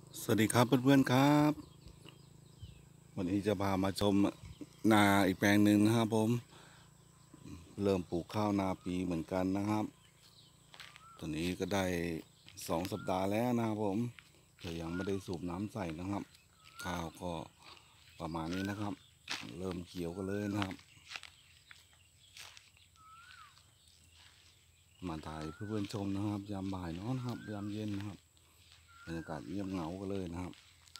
สวัสดีครับเพื่อนๆครับวันนี้จะพามาชมนาอีกแปลงหนึ่งนะครับผมเริ่มปลูกข้าวนาปีเหมือนกันนะครับตอนนี้ก็ได้2 สัปดาห์แล้วนะครับผมแต่ยังไม่ได้สูบน้ำใส่นะครับข้าวก็ประมาณนี้นะครับเริ่มเขียวกันเลยนะครับมาถ่ายเพื่อนๆชมนะครับยามบ่ายเนาะนะครับยามเย็นนะครับบรรยากาศเงียบเหงากันเลยนะครับ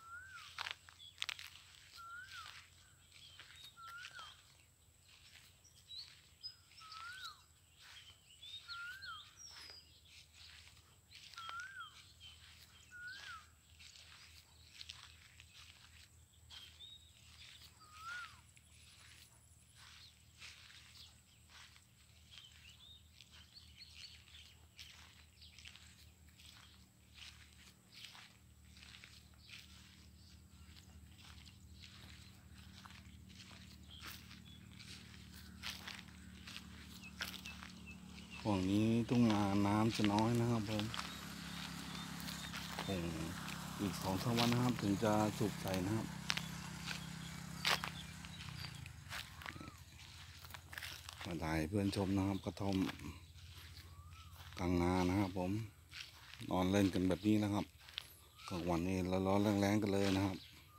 ฝั่งนี้ทุ่งนาน้ำจะน้อยนะครับผมคงอีก2-3 วันนะครับถึงจะสูบใส่นะครับมาถ่ายเพื่อนชมนะครับกระท่อมกลางนานะครับผมนอนเล่นกันแบบนี้นะครับกลางวันนี้ร้อนๆแรงๆกันเลยนะครับ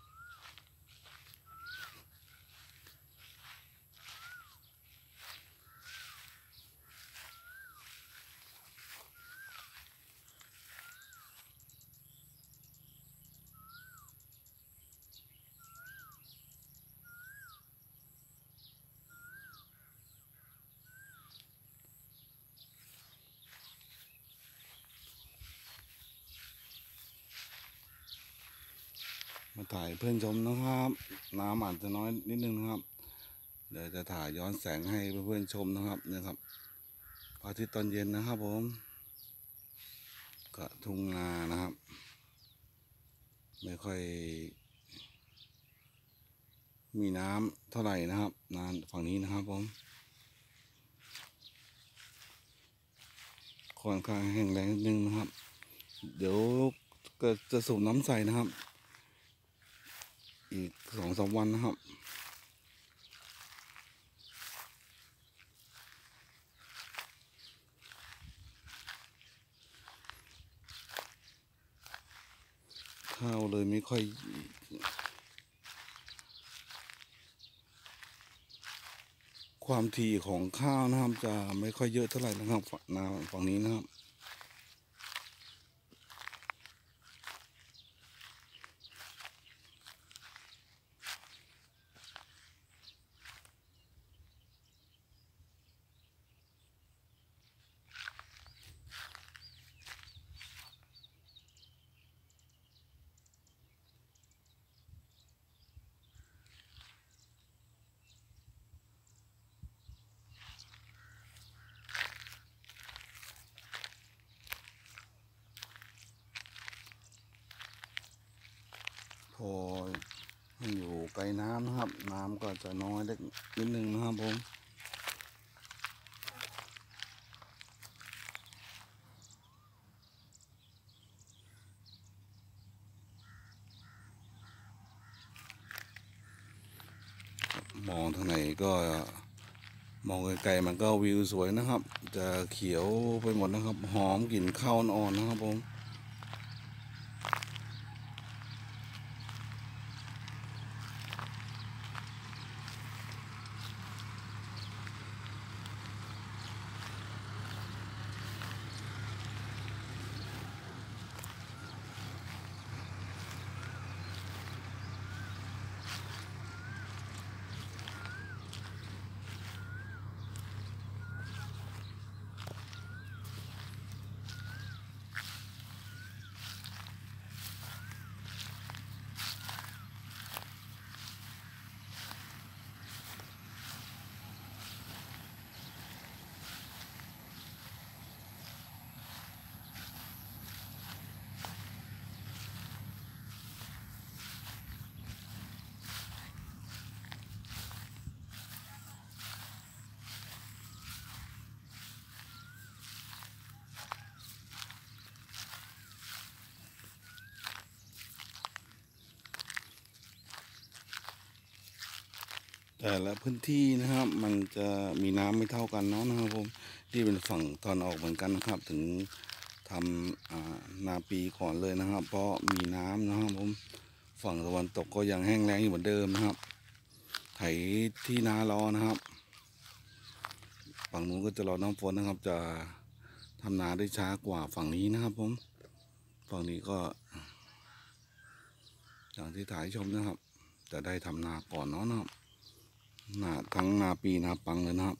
มาถ่ายเพื่อนชมนะครับน้ำอาจจะน้อยนิดนึงนะครับเดี๋ยวจะถ่ายย้อนแสงให้เพื่อนๆชมนะครับเนี่ยครับพระอาทิตย์ตอนเย็นนะครับผมก็ทุ่งนานะครับไม่ค่อยมีน้ำเท่าไหร่นะครับนาฝั่งนี้นะครับผมค่อนข้างแห้งแล้งนิดนึงนะครับเดี๋ยวก็จะสูบน้ำใส่นะครับอีก2-3 วันนะครับข้าวเลยไม่ค่อยความถี่ของข้าวนะครับจะไม่ค่อยเยอะเท่าไหร่นะครับฝั่งนี้นะครับพออยู่ไกลน้ำนะครับน้ำก็จะน้อยเล็กนิดนึงนะครับผมมองทางไหนก็มองไกลๆมันก็วิวสวยนะครับ จะเขียวไปหมดนะครับหอมกลิ่นข้าวอ่อนๆนะครับผมแต่ละพื้นที่นะครับมันจะมีน้ำไม่เท่ากันเนาะนะครับผมที่เป็นฝั่งตอนออกเหมือนกันนะครับถึงทำนาปีก่อนเลยนะครับเพราะมีน้ำนะครับผมฝั่งตะวันตกก็ยังแห้งแล้งอยู่เหมือนเดิมนะครับไถที่นารอนะครับฝั่งนู้นก็จะรอน้ำฝนนะครับจะทำนาได้ช้ากว่าฝั่งนี้นะครับผมฝั่งนี้ก็อย่างที่ถ่ายชมนะครับจะได้ทำนาก่อนเนาะนะครับนาทั้งนาปีนาปังเลยนะครับ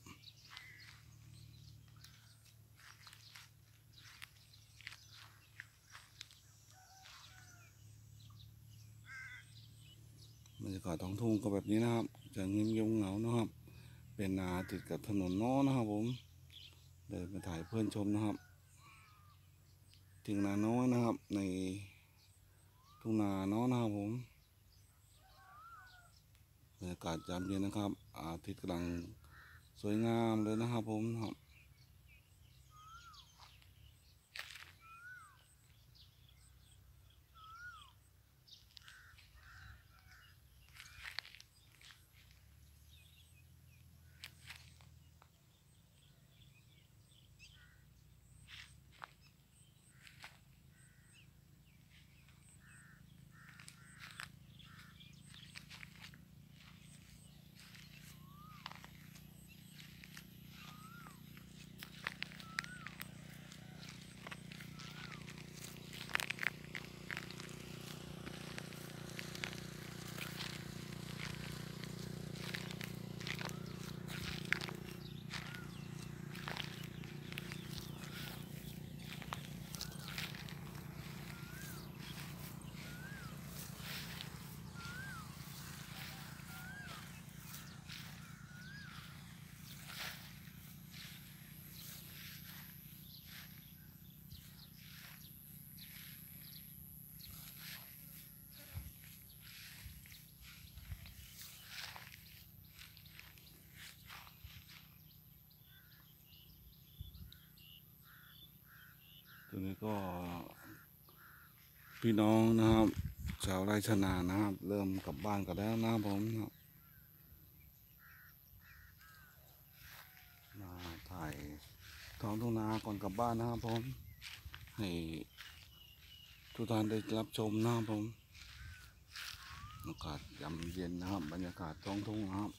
บรรยากาศท้องทุ่งก็แบบนี้นะครับจะเงียบๆเหงานะครับเป็นนาติดกับถนนน้อนะครับผมเดินมาถ่ายเพื่อนชมนะครับถึงนาน้อยนะครับในทุ่งนาน้อนะครับผมบรรยากาศยามเย็นนะครับอาทิตย์กำลังสวยงามเลยนะครับผมครับตรงนี้ก็พี่น้องนะครับชาวไร่ชะนานะครับเริ่มกลับบ้านกันแล้วนะครับผมนะครับมาถ่ายท้องทุ่งนาก่อนกลับบ้านนะครับผมให้ทุกท่านได้รับชมนะครับผมอากาศยามเย็นนะครับบรรยากาศท้องทุ่งนะครับ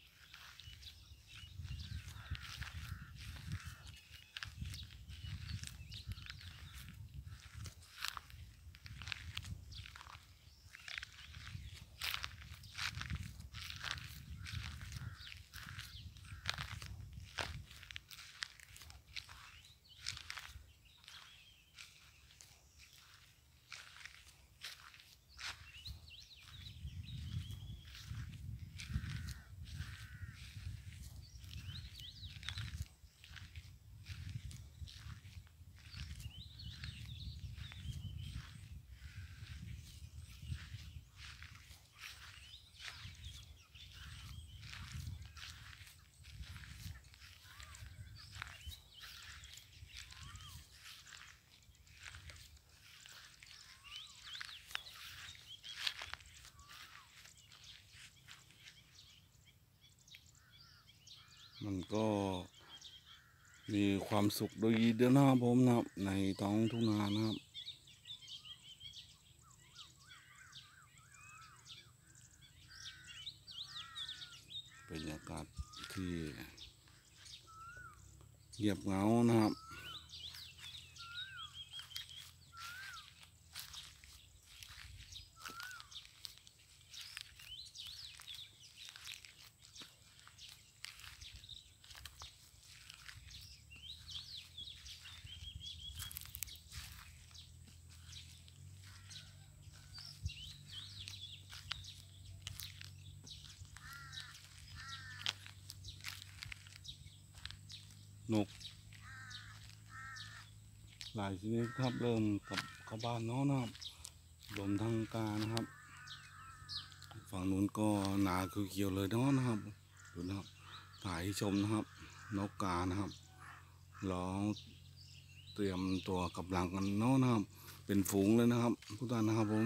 มันก็มีความสุขโดยเดียวนะครับผมนะครับในท้องทุ่งนานะครับเป็นบรรยากาศที่เงียบเหงานะครับนกหลายชนิดครับเริ่มกลับเข้าบ้านเนาะนะครับรวมทั้งกานะครับฝั่งนู้นก็หนาคือเขียวเลยเนาะนะครับดูนะครับถ่ายให้ชมนะครับนกกานะครับร้องเตรียมตัวกำลังกันเนาะนะครับเป็นฝูงเลยนะครับทุกท่านนะครับผม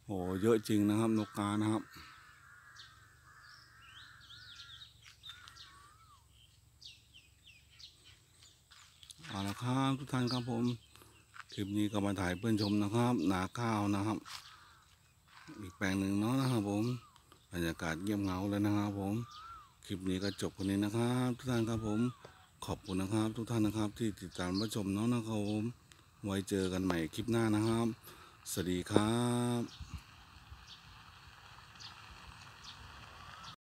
โหเยอะจริงนะครับนกกานะครับเอาละครับทุกท่านครับผมคลิปนี้ก็มาถ่ายเพื่อนชมนะครับนาข้าวนะครับอีกแปลงหนึ่งเนาะนะครับผมบรรยากาศเงียบเหงาเลยนะครับผมคลิปนี้ก็จบคนนี้นะครับทุกท่านครับผมขอบคุณนะครับทุกท่านนะครับที่ติดตามรับชมเนาะนะครับผมไว้เจอกันใหม่คลิปหน้านะครับสวัสดีครับ